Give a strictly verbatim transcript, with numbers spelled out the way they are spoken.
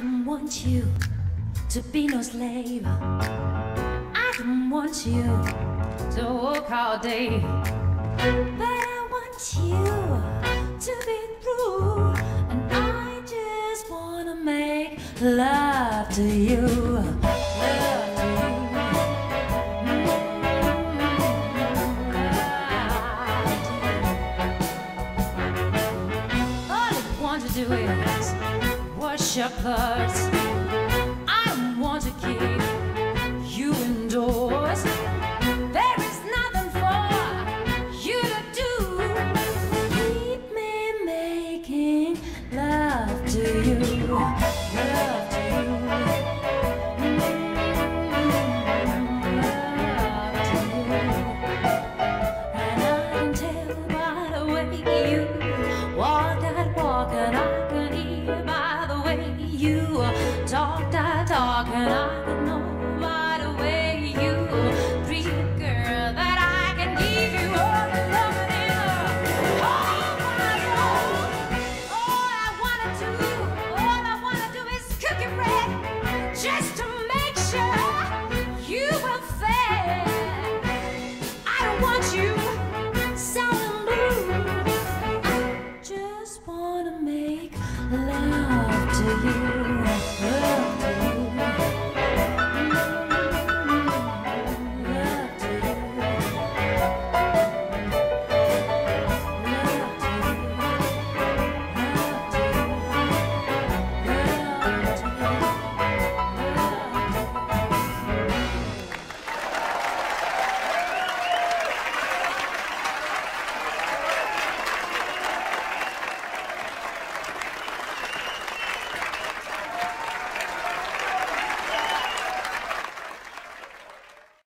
don't want you to be no slave. I don't want you to work all day, but I want you to be true, and I just wanna make love to you. Love to you. To do is wash your clothes. I don't want to keep you indoors. There is nothing for you to do. Keep me making love to you. Love to you. Love to you. And I can tell by the way you walk that walk, and I can hear by the way you talk that talk, and I can know by the way you breathe, girl, that I can give you all the love in all my soul. All I wanna do, all I wanna do is cook your bread, just to make sure you will fed. I don't want you sounding blue. I just wanna make love to you.